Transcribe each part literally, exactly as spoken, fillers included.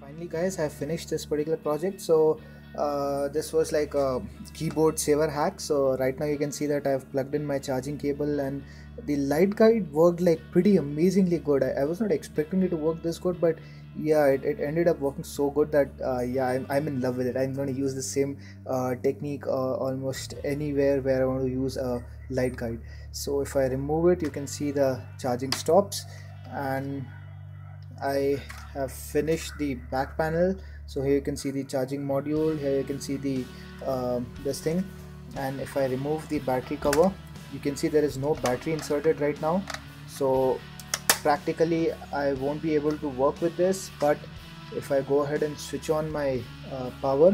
Finally guys, I finished this particular project. So uh, this was like a keyboard saver hack. So right now you can see that I've plugged in my charging cable, and the light guide worked like pretty amazingly good. I, I was not expecting it to work this good, but yeah, it, it ended up working so good that uh, yeah, I'm, I'm in love with it. I'm going to use the same uh, technique uh, almost anywhere where I want to use a light guide. So if I remove it, you can see the charging stops, and I have finished the back panel. So here you can see the charging module, here you can see the um, this thing, and if I remove the battery cover, you can see there is no battery inserted right now. So practically I won't be able to work with this, but if I go ahead and switch on my uh, power,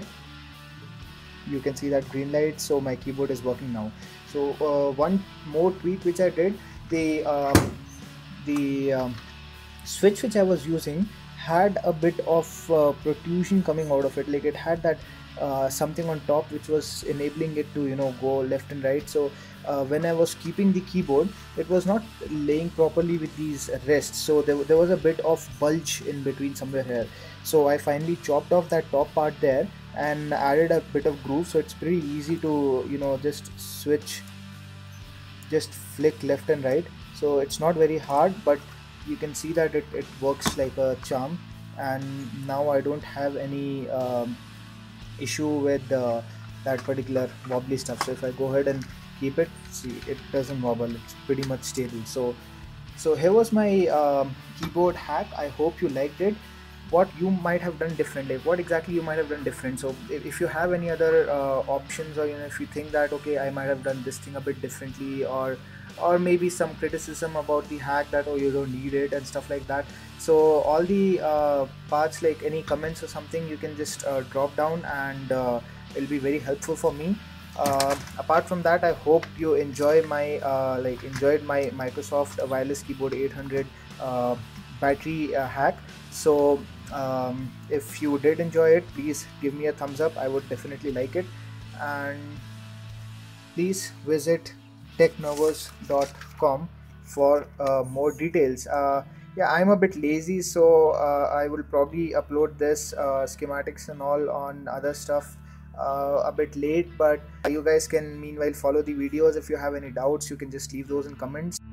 you can see that green light, so my keyboard is working now. So uh, one more tweak which I did, the um, the um, switch which I was using had a bit of uh, protrusion coming out of it. Like it had that uh, something on top which was enabling it to, you know, go left and right. So uh, when I was keeping the keyboard, it was not laying properly with these rests, so there, there was a bit of bulge in between somewhere here. So I finally chopped off that top part there and added a bit of groove, so it's pretty easy to, you know, just switch, just flick left and right. So it's not very hard, but you can see that it, it works like a charm. And now I don't have any um, issue with uh, that particular wobbly stuff. So if I go ahead and keep it, see, it doesn't wobble, it's pretty much stable. So so here was my um, keyboard hack. I hope you liked it. What you might have done differently, what exactly you might have done different. So if, if you have any other uh, options, or you know, if you think that okay, I might have done this thing a bit differently, or or maybe some criticism about the hack, that oh, you don't need it and stuff like that, so all the uh, parts, like any comments or something, you can just uh, drop down, and uh, it'll be very helpful for me. Uh, apart from that, I hope you enjoy my uh, like enjoyed my Microsoft wireless keyboard eight hundred uh, battery uh, hack. So um, if you did enjoy it, please give me a thumbs up, I would definitely like it. And please visit tech nervous dot com for uh, more details. Uh, yeah, I'm a bit lazy, so uh, I will probably upload this uh, schematics and all on other stuff uh, a bit late, but you guys can meanwhile follow the videos. If you have any doubts, you can just leave those in comments.